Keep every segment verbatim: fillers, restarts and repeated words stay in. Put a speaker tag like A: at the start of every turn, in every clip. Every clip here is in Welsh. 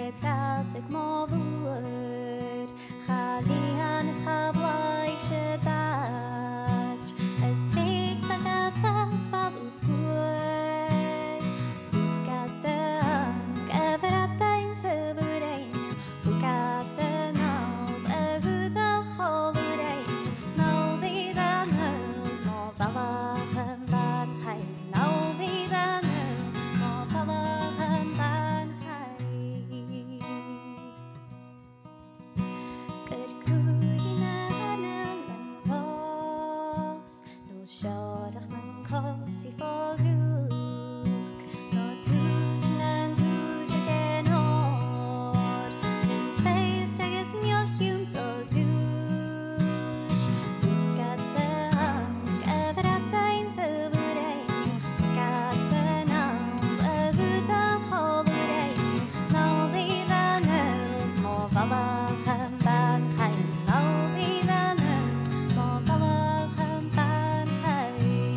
A: Red glas ag má bhúr Chalian is chablaig se dad As trig fa se fas fal u fuor Bugada ang everadain sa bwrain Bugada nawd a gwyda cholwrain Nawd i ddanol mo falach yn fan chai Nawd i ddanol mo falach yn fan chai Gyr cwyn a hanel yn fos No siorach na'n cos i ffogrwch No dwys na'n dwys a den hor Yn ffeit ag ys niochiwn do dwys Gada ang gyfradain sa bwrain Gada nawd a gwyda cholwrain Nawd i ddanol mo falach yn fan chai Nawd i ddanol mo falach yn fan chai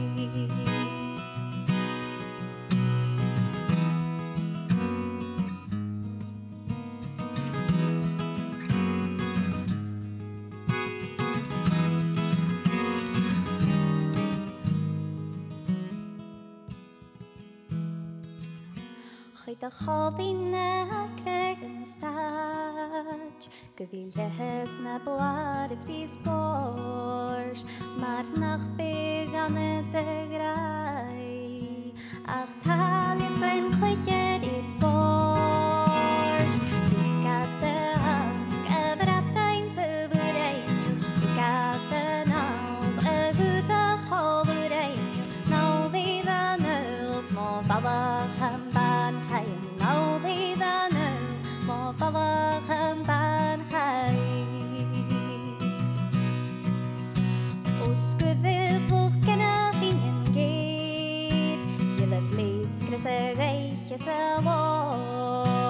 A: Chyd a choddi na greg yn stad Gyfi lehes na blar y fris bors Mae'r nach big an y dygrai Ach talis glen chlycher i'th bors Gada ang gyfradain sa bwrain Gada nawd a gwyda cholwrain Nawd i ddanol mo falach yn fan chai Nawd i ddanol mo falach yn fan chai Osgwyddyflwch gennych chi'n yn geir Dylef leid sgris y reich ys y lor